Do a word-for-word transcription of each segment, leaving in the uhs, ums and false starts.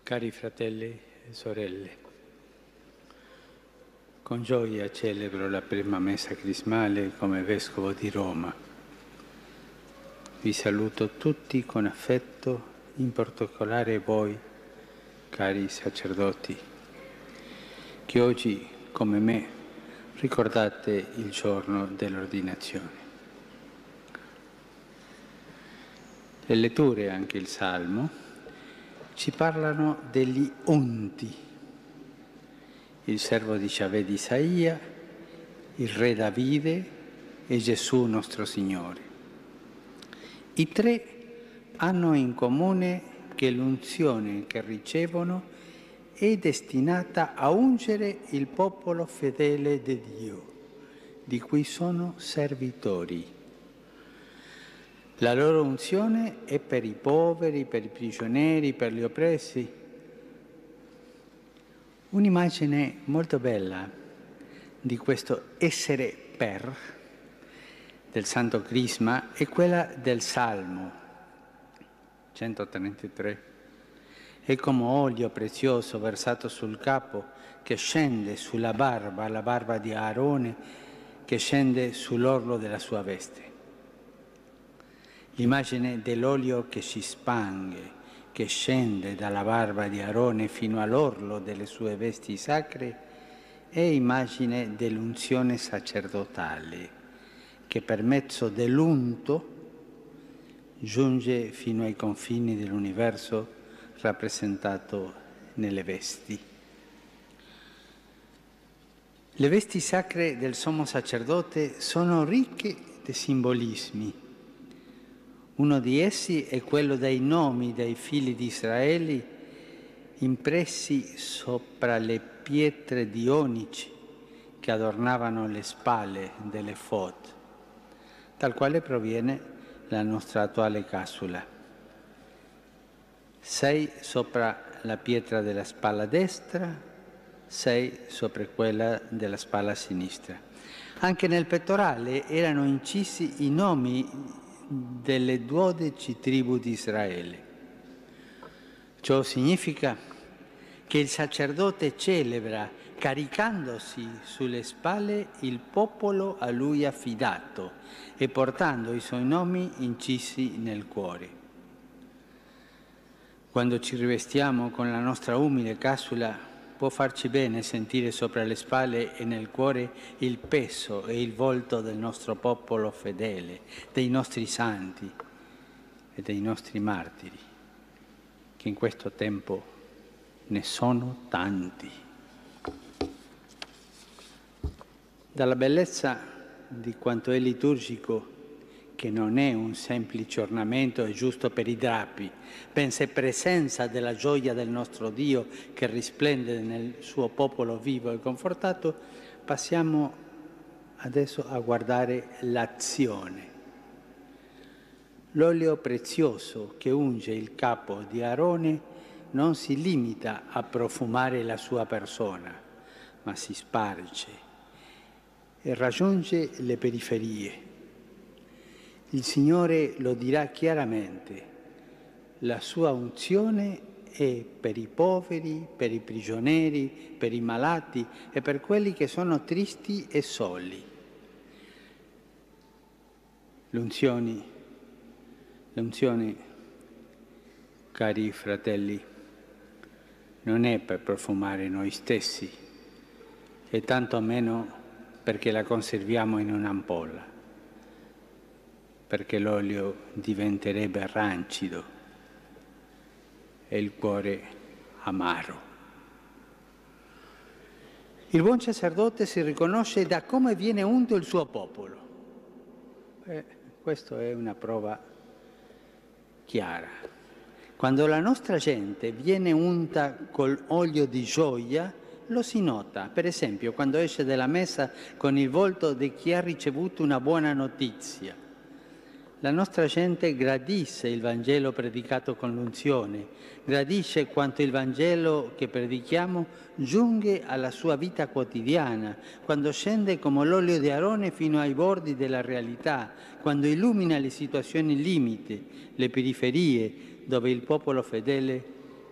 Cari fratelli e sorelle, con gioia celebro la prima messa crismale come Vescovo di Roma. Vi saluto tutti con affetto, in particolare voi, cari sacerdoti, che oggi, come me, ricordate il giorno dell'ordinazione. Le letture, anche il Salmo, ci parlano degli unti, il servo di Giavè di Isaia, il re Davide e Gesù nostro Signore. I tre hanno in comune che l'unzione che ricevono è destinata a ungere il popolo fedele di Dio, di cui sono servitori. La loro unzione è per i poveri, per i prigionieri, per gli oppressi. Un'immagine molto bella di questo essere per del Santo Crisma è quella del Salmo centotrentatré. È come olio prezioso versato sul capo che scende sulla barba, la barba di Aarone, che scende sull'orlo della sua veste. L'immagine dell'olio che si spange, che scende dalla barba di Aarone fino all'orlo delle sue vesti sacre, è immagine dell'unzione sacerdotale, che per mezzo dell'unto giunge fino ai confini dell'universo rappresentato nelle vesti. Le vesti sacre del sommo sacerdote sono ricche di simbolismi. Uno di essi è quello dei nomi dei figli di Israele impressi sopra le pietre di onice che adornavano le spalle dell'efod, dal quale proviene la nostra attuale casula. Sei sopra la pietra della spalla destra, sei sopra quella della spalla sinistra. Anche nel pettorale erano incisi i nomi delle dodici tribù di Israele. Ciò significa che il sacerdote celebra caricandosi sulle spalle il popolo a lui affidato e portando i suoi nomi incisi nel cuore. Quando ci rivestiamo con la nostra umile casula, può farci bene sentire sopra le spalle e nel cuore il peso e il volto del nostro popolo fedele, dei nostri santi e dei nostri martiri, che in questo tempo ne sono tanti. Dalla bellezza di quanto è liturgico, che non è un semplice ornamento, è giusto per i drappi, bensì presenza della gioia del nostro Dio che risplende nel suo popolo vivo e confortato, passiamo adesso a guardare l'azione. L'olio prezioso che unge il capo di Aarone non si limita a profumare la sua persona, ma si sparge e raggiunge le periferie. Il Signore lo dirà chiaramente, la sua unzione è per i poveri, per i prigionieri, per i malati e per quelli che sono tristi e soli. L'unzione, l'unzione, cari fratelli, non è per profumare noi stessi e tanto meno perché la conserviamo in un'ampolla, perché l'olio diventerebbe rancido e il cuore amaro. Il buon sacerdote si riconosce da come viene unto il suo popolo. Eh, questa è una prova chiara. Quando la nostra gente viene unta col olio di gioia, lo si nota. Per esempio, quando esce dalla messa con il volto di chi ha ricevuto una buona notizia. La nostra gente gradisce il Vangelo predicato con l'unzione, gradisce quanto il Vangelo che predichiamo giunge alla sua vita quotidiana, quando scende come l'olio di Aarone fino ai bordi della realtà, quando illumina le situazioni limite, le periferie, dove il popolo fedele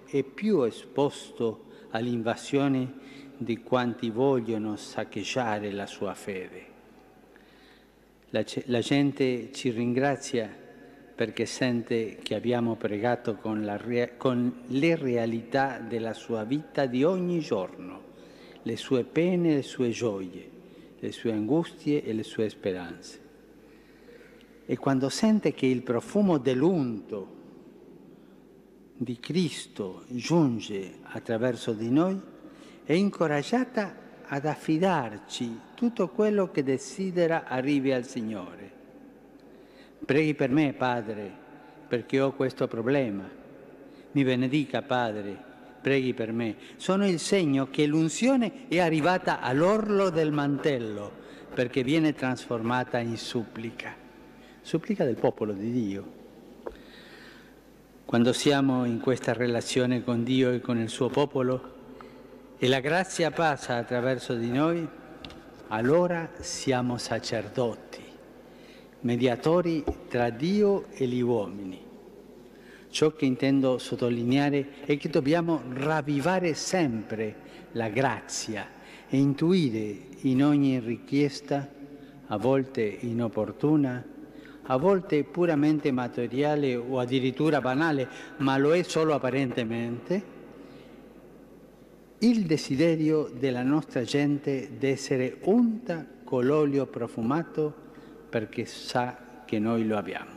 è più esposto all'invasione di quanti vogliono saccheggiare la sua fede. La, la gente ci ringrazia perché sente che abbiamo pregato con, la, con le realità della sua vita di ogni giorno, le sue pene e le sue gioie, le sue angustie e le sue speranze. E quando sente che il profumo dell'unto di Cristo giunge attraverso di noi, è incoraggiata ad affidarci tutto quello che desidera arrivi al Signore. Preghi per me, Padre, perché ho questo problema. Mi benedica, Padre, preghi per me. Sono il segno che l'unzione è arrivata all'orlo del mantello, perché viene trasformata in supplica. Supplica del popolo di Dio. Quando siamo in questa relazione con Dio e con il suo popolo e la grazia passa attraverso di noi, allora siamo sacerdoti, mediatori tra Dio e gli uomini. Ciò che intendo sottolineare è che dobbiamo ravvivare sempre la grazia e intuire in ogni richiesta, a volte inopportuna, a volte puramente materiale o addirittura banale, ma lo è solo apparentemente, il desiderio della nostra gente di essere unta con l'olio profumato perché sa che noi lo abbiamo.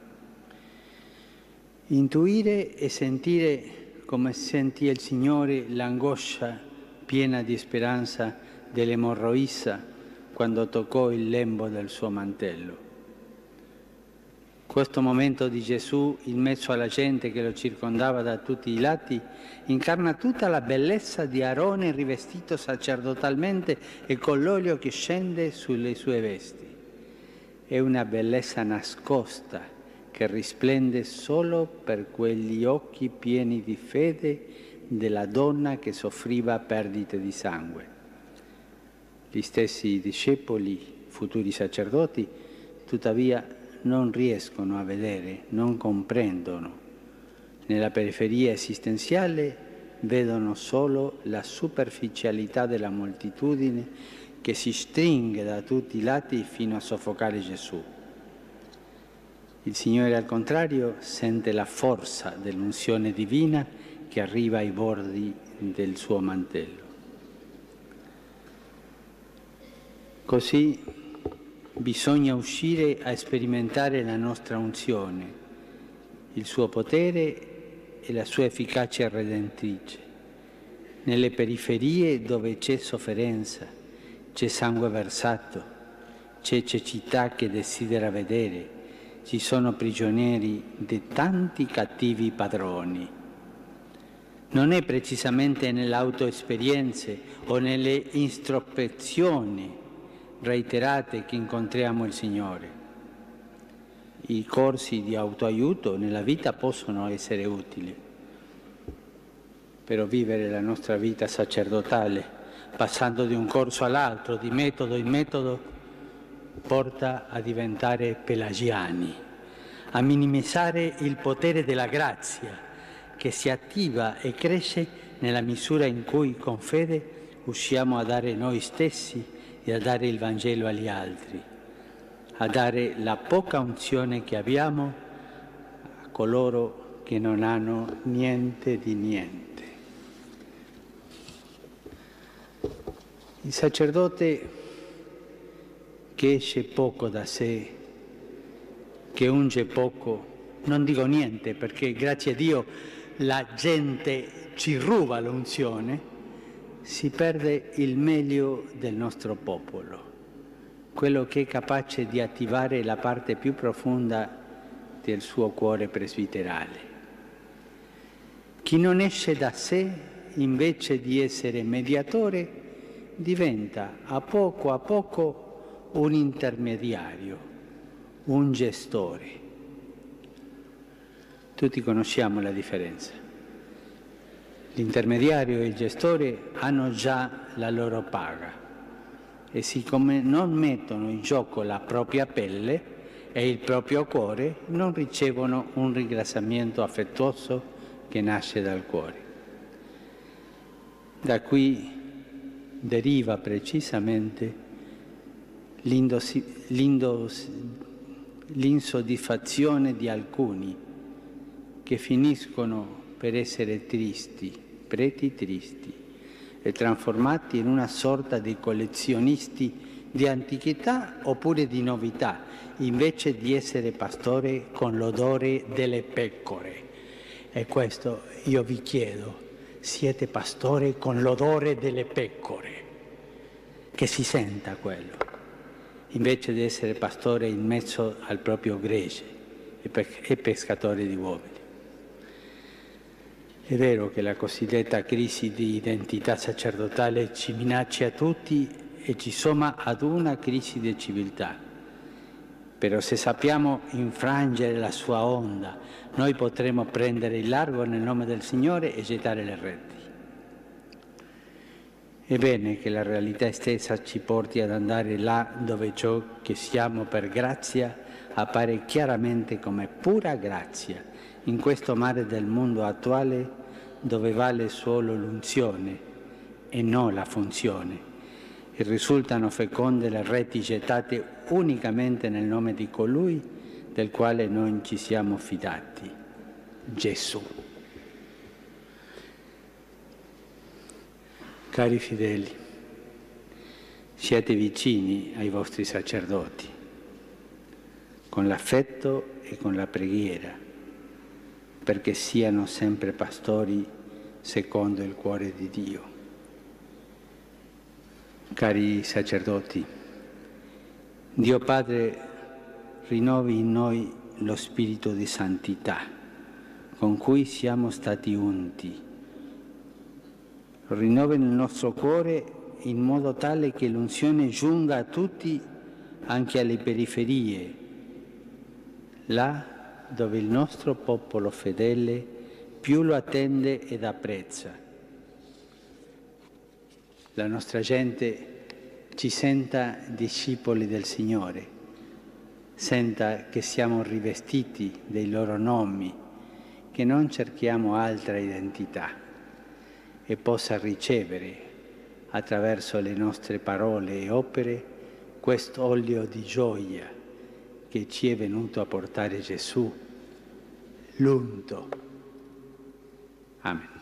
Intuire e sentire come sentì il Signore l'angoscia piena di speranza dell'emorroissa quando toccò il lembo del suo mantello. Questo momento di Gesù in mezzo alla gente che lo circondava da tutti i lati incarna tutta la bellezza di Aarone rivestito sacerdotalmente e con l'olio che scende sulle sue vesti. È una bellezza nascosta che risplende solo per quegli occhi pieni di fede della donna che soffriva perdite di sangue. Gli stessi discepoli, futuri sacerdoti, tuttavia non riescono a vedere, non comprendono. Nella periferia esistenziale vedono solo la superficialità della moltitudine che si stringe da tutti i lati fino a soffocare Gesù. Il Signore, al contrario, sente la forza dell'unzione divina che arriva ai bordi del suo mantello. Così bisogna uscire a sperimentare la nostra unzione, il suo potere e la sua efficacia redentrice. Nelle periferie dove c'è sofferenza, c'è sangue versato, c'è cecità che desidera vedere, ci sono prigionieri di tanti cattivi padroni. Non è precisamente nelle autoesperienze o nelle introspezioni reiterate che incontriamo il Signore. I corsi di autoaiuto nella vita possono essere utili, però vivere la nostra vita sacerdotale, passando di un corso all'altro, di metodo in metodo, porta a diventare pelagiani, a minimizzare il potere della grazia che si attiva e cresce nella misura in cui con fede riusciamo a dare noi stessi e a dare il Vangelo agli altri, a dare la poca unzione che abbiamo a coloro che non hanno niente di niente. Il sacerdote che esce poco da sé, che unge poco, non dico niente perché grazie a Dio la gente ci ruba l'unzione, si perde il meglio del nostro popolo, quello che è capace di attivare la parte più profonda del suo cuore presbiterale. Chi non esce da sé, invece di essere mediatore, diventa a poco a poco un intermediario, un gestore. Tutti conosciamo la differenza. L'intermediario e il gestore hanno già la loro paga e siccome non mettono in gioco la propria pelle e il proprio cuore, non ricevono un ringraziamento affettuoso che nasce dal cuore. Da qui deriva precisamente l'indos- l'indos- l'insoddisfazione di alcuni che finiscono per essere tristi, preti tristi, e trasformati in una sorta di collezionisti di antichità oppure di novità, invece di essere pastore con l'odore delle pecore. E questo io vi chiedo, siete pastore con l'odore delle pecore, che si senta quello, invece di essere pastore in mezzo al proprio gregge e pescatore di uomini. È vero che la cosiddetta crisi di identità sacerdotale ci minaccia a tutti e ci somma ad una crisi di civiltà. Però se sappiamo infrangere la sua onda, noi potremo prendere il largo nel nome del Signore e gettare le reti. È bene che la realtà stessa ci porti ad andare là dove ciò che siamo per grazia appare chiaramente come pura grazia, in questo mare del mondo attuale dove vale solo l'unzione e non la funzione, e risultano feconde le reti gettate unicamente nel nome di colui del quale noi ci siamo fidati, Gesù. Cari fedeli, siete vicini ai vostri sacerdoti, con l'affetto e con la preghiera, perché siano sempre pastori secondo il cuore di Dio. Cari sacerdoti, Dio Padre rinnovi in noi lo spirito di santità con cui siamo stati unti. Rinnovi nel nostro cuore in modo tale che l'unzione giunga a tutti, anche alle periferie, là dove il nostro popolo fedele più lo attende ed apprezza. La nostra gente ci senta discepoli del Signore, senta che siamo rivestiti dei loro nomi, che non cerchiamo altra identità, e possa ricevere attraverso le nostre parole e opere quest'olio di gioia che ci è venuto a portare Gesù, l'unto. Amen.